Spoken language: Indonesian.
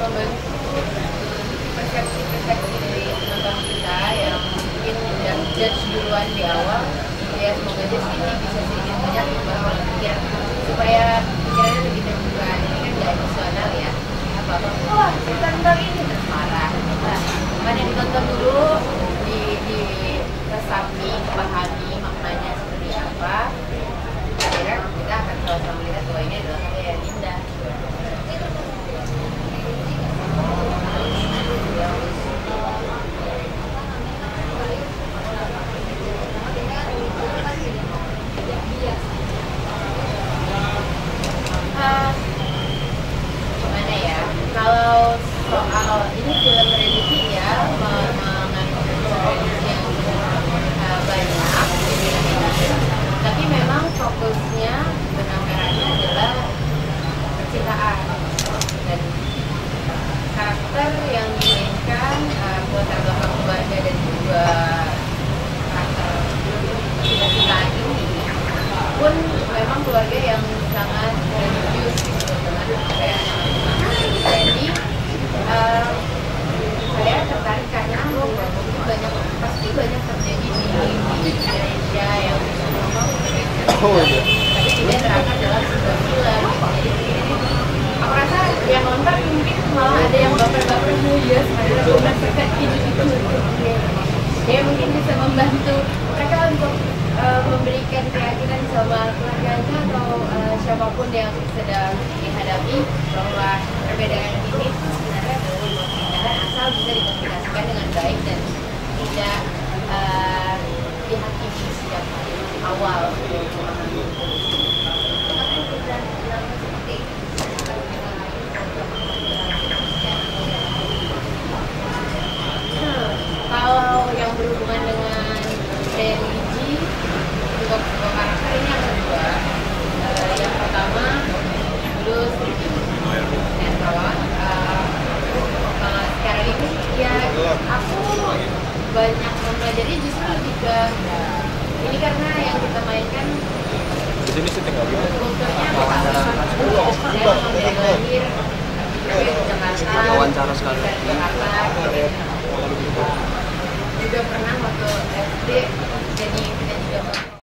membantu persepsi-persepsi dari penonton kita yang mungkin udah judge duluan di awal. Ya semoga aja sih ini bisa sedikit banyak membawa pikiran supaya pikirannya lebih terbuka. Ini kan gak emosional ya, apa-apa wah cerita tentang ini terus marah. Nah, makanya ditonton dulu, diresapi, dipahami maknanya seperti apa. Akhirnya kita akan sama-sama melihat bahwa ini adalah karya yang indah. Gimana ya, kalau soal ini film religi ya, mengangkat religi yang banyak, tapi memang fokusnya benang merahnya adalah percintaan dan karakter yang dimainkan latar belakang keluarga dan juga karakter cinta-cintaan ini pun memang keluarga yang sangat religius gitu dengan kayak jadi saya tertarik karena pasti banyak terjadi di Indonesia yang tapi tidak terangkat dalam sebuah film. Jadi aku rasa yang nonton mungkin malah ada yang baper-baper ya sebenarnya aku merasakan ini ya mungkin bisa membantu mereka untuk memberikan keyakinan sama keluarganya atau siapapun yang sedang dihadapi bahwa perbedaan ini sebenarnya adalah sebuah keindahan asal bisa dikomunikasikan dengan baik dan tidak dihakimi sejak awal. Kalau yang berhubungan dengan religi untuk karakter ini yang kedua. Yang pertama dulu sinetron. Sekarang ini ya aku banyak mempelajari justru lebih ke ini karena yang kita mainkan di sini sih tinggal gitu. kulturnya dari lahir di Jakarta, Wawancara sekali. Jakarta juga pernah waktu SD jadi kita juga